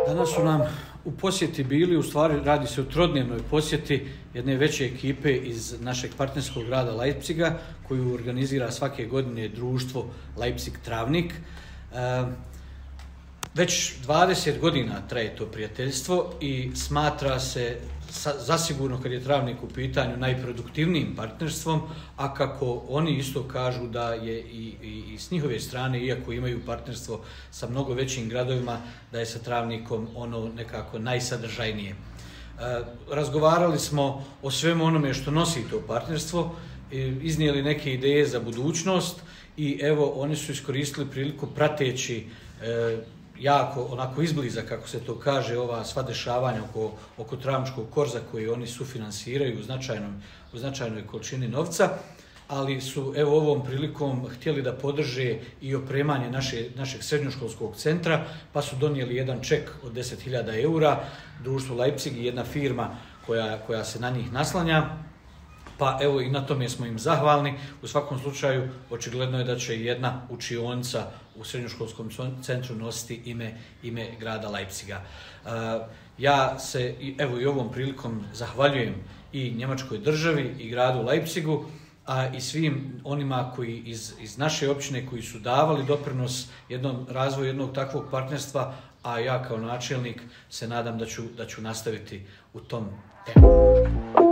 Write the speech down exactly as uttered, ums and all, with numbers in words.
Danas su nam u posjeti bili, u stvari radi se o trodnevnoj posjeti jedne veće ekipe iz našeg partnerskog grada Leipziga, koju organizira svake godine društvo Leipzig Travnik. E, već dvadeset godina traje to prijateljstvo i smatra se zasigurno, kad je Travnik u pitanju, najproduktivnijim partnerstvom, a kako oni isto kažu da je i, i, i s njihove strane, iako imaju partnerstvo sa mnogo većim gradovima, da je sa Travnikom ono nekako najsadržajnije. E, razgovarali smo o svemu onome što nosi to partnerstvo, iznijeli neke ideje za budućnost i evo oni su iskoristili priliku prateći e, jako onako izbliza, kako se to kaže, ova sva dešavanja oko, oko Travničkog korza koje oni sufinansiraju u, značajnom, u značajnoj količini novca, ali su evo ovom prilikom htjeli da podrže i opremanje naše, našeg srednjoškolskog centra, pa su donijeli jedan ček od deset hiljada eura, društvo Leipzig i jedna firma koja, koja se na njih naslanja. Pa evo i na tome smo im zahvalni. U svakom slučaju očigledno je da će jedna učionica u srednjoškolskom centru nositi ime, ime grada Leipziga. Uh, ja se evo i ovom prilikom zahvaljujem i Njemačkoj državi i gradu Leipzigu, a i svim onima koji iz, iz naše općine koji su davali doprinos jednom razvoju jednog takvog partnerstva, a ja kao načelnik se nadam da ću, da ću nastaviti u tom temu.